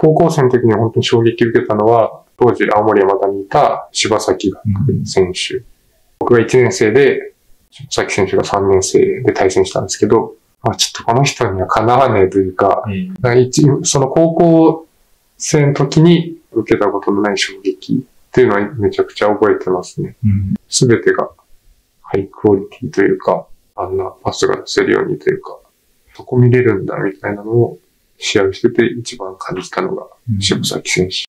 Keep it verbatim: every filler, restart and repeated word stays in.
高校生の時に本当に衝撃を受けたのは、当時青森山田にいた柴崎岳選手。うん、僕がいちねん生で、柴崎選手がさんねん生で対戦したんですけど、あ、ちょっとこの人にはかなわねえというか、うん、一その高校生の時に受けたことのない衝撃っていうのはめちゃくちゃ覚えてますね。すべ、うん、てがハイクオリティというか、あんなパスが出せるようにというか、そこ見れるんだみたいなのを試合をしてて一番感じたのが柴崎選手。